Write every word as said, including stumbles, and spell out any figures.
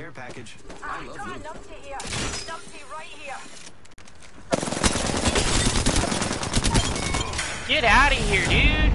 care package. I love got a numpty here. Numpty right here. Get out of here, dude.